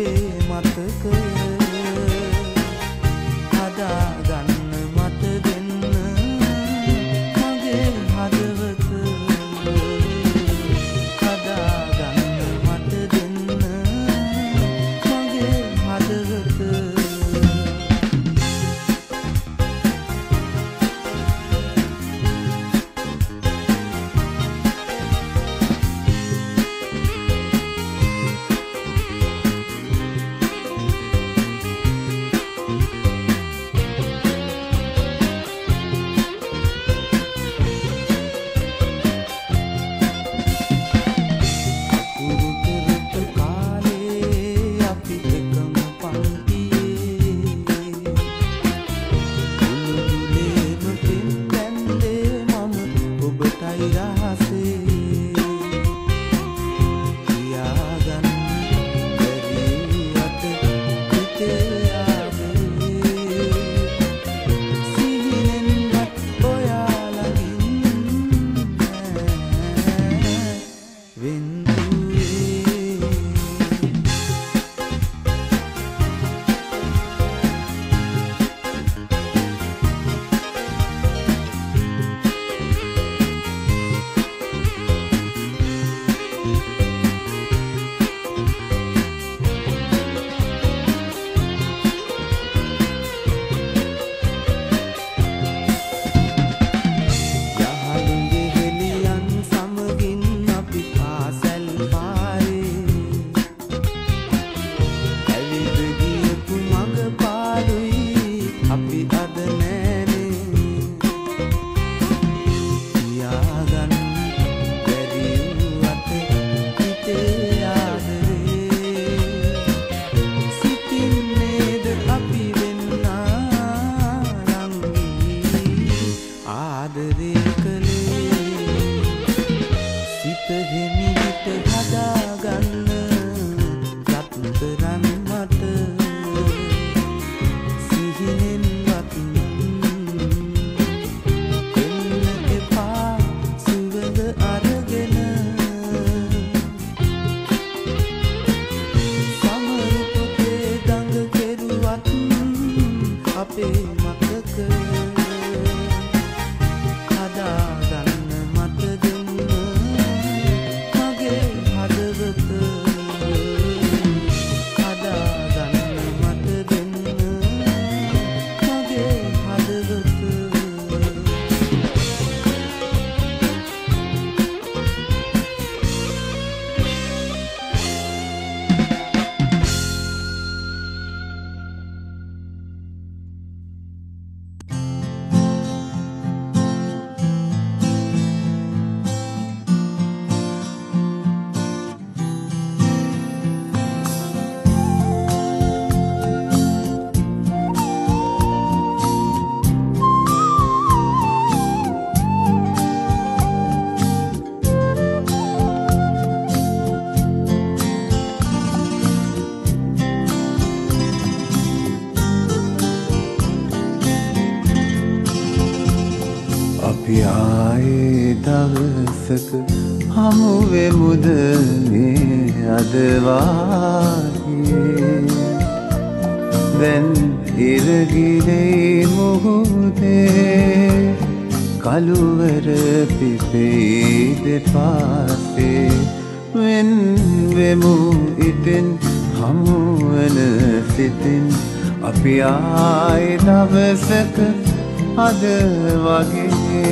අපේ මතකය හදාගන්න මට දෙන්න මගේ හදවත හදාගන්න මට දෙන්න මගේ හදවත අපි ආයේ දවසක හමු වෙමුද මේ අද වාගේ දැන් ඉරගිලේ මුහුදේ කළුවර පිපෙයි දෙපාසේ වෙන් වෙමු ඉතින් හමු වන සිතින් අපි ආයේ දවසක අද වගේ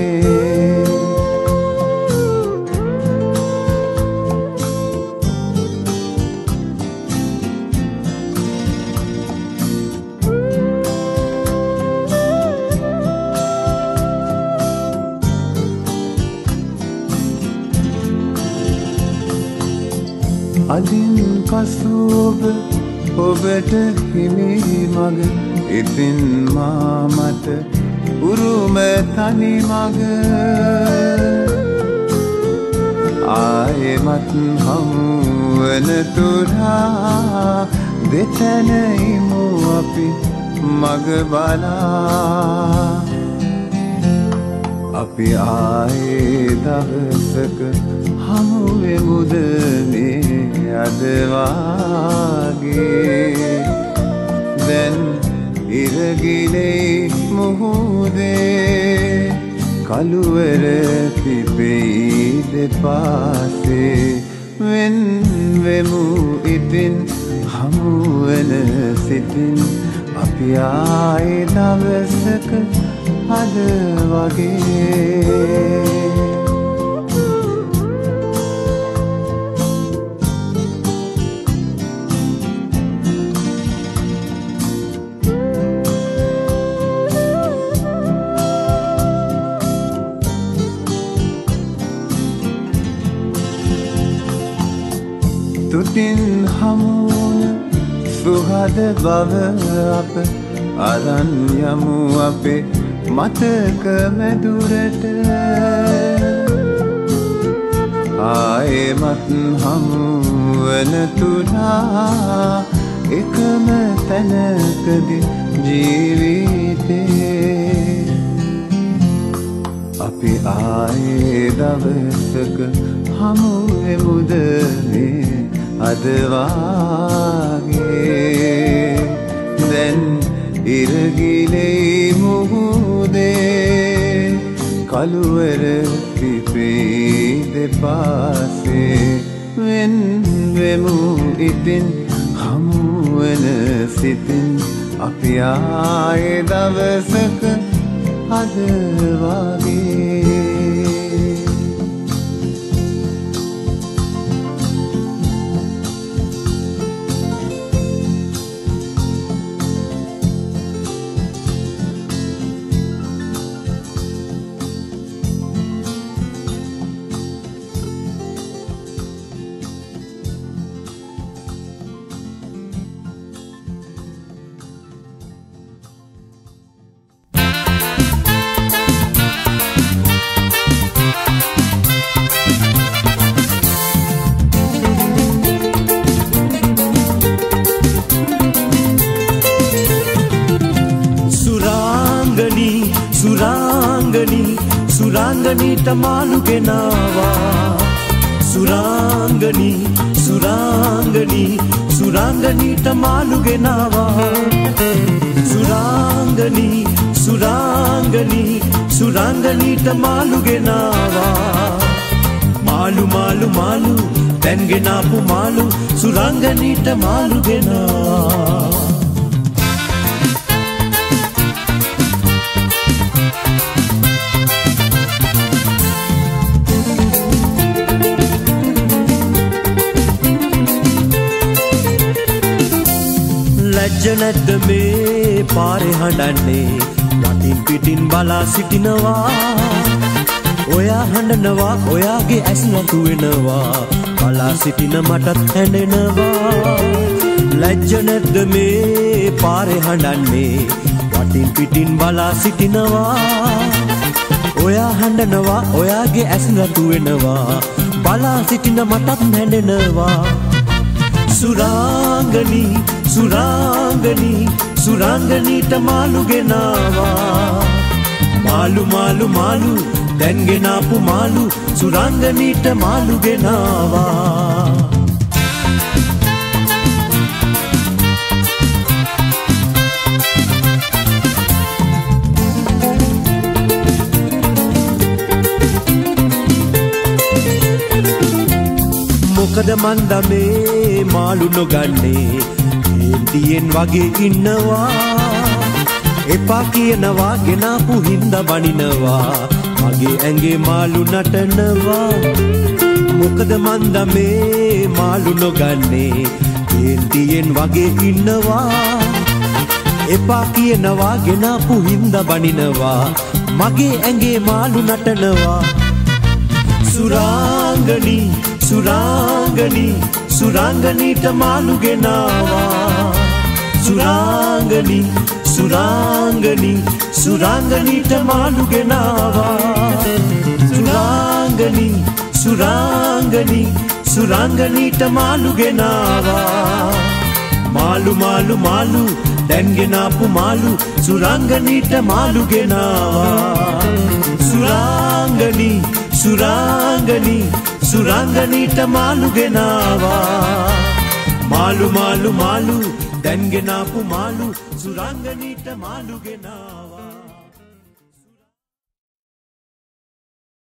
අදින් කසුබ ඔබට හිමි මග ඉතින් මා මට උරුම තනි මග ආයෙමත් හමුවන තුරා දෙතැනයිමු අපි මග බලා අපි ආයේ දවසක හමු වෙමුද මේ අද වාගේ ඉරගිලේ මුහුදේ කළුවර පිපෙයි දෙපාසේ වෙන් වෙමු ඉතින් හමුවන සිතින් අපි ආයේ දවසක අද වගේ තුතින් හමුවන සුහද බව අප අරන් යමු අපේ මතක මැදුරට ආයෙමත් හමුවන තුරා එකම තැනකදී ජීවිතේ අපි ආයේ දවසක හමු වෙමුද මේ අද වාගේ දැන් ඉරගිලේ මුහුදේ කළුවර පිපෙයි දෙපාසේ වෙන් වෙමු ඉතින් හමුවන සිතින් අපි ආයේ දවසක අද වාගේ සුරාංගනීට මාළු ගෙනාවා සුරාංගනී සුරාංගනී සුරාංගනීට මාළු ගෙනාවා සුරාංගනී සුරාංගනී සුරාංගනීට මාළු ගෙනාවා මාළු මාළු මාළු දැන් ගෙනාපු මාළු සුරාංගනීට මාළු ගෙනාවා ලැජ්ජ නැද්ද මේ පාරේ හඬන්නේ යටින් පිටින් බලා සිටිනවා ඔයා හඬනවා ඔයාගේ ඇස් නතු වෙනවා බලා සිටින මටත් හැඬෙනවා ලැජ්ජ නැද්ද මේ පාරේ හඬන්නේ යටින් පිටින් බලා සිටිනවා ඔයා හඬනවා ඔයාගේ ඇස් නතු වෙනවා බලා සිටින මටත් හැඬෙනවා සුරාංගනී සුරාංගනී සුරාංගනීට මාළු ගෙනාවා මාළු මාළු මාළු දැන් ගෙනාපු මාළු සුරාංගනීට මාළු ගෙනාවා මොකද මන්ද මේ මාළු නොගන්නේ කේන්තියෙන් වගේ ඉන්නවා එපා කියනවා ගෙනාපු හින්දා බනිනවා මගේ ඇඟේ මාළු නටනවා මොකද මන්ද මේ මාළු නොගන්නේ කේන්තියෙන් වගේ ඉන්නවා එපා කියනවා ගෙනාපු හින්දා බනිනවා මගේ ඇඟේ මාළු නටනවා සුරාංගනී සුරාංගනී සුරාංගනීට මාළු ගෙනාවා සුරාංගනී සුරාංගනී සුරාංගනීට මාළු ගෙනාවා සුරාංගනී සුරාංගනී සුරාංගනීට මාළු ගෙනාවා මාළු මාළු මාළු දැන් ගෙනාපු මාළු සුරාංගනීට මාළු ගෙනාවා සුරාංගනී සුරාංගනී සුරාංගනීට මාළු ගෙනාවා මාළු මාළු මාළු දැන් ගෙනාපු මාළු සුරංගනීට මාළු ගෙනාවා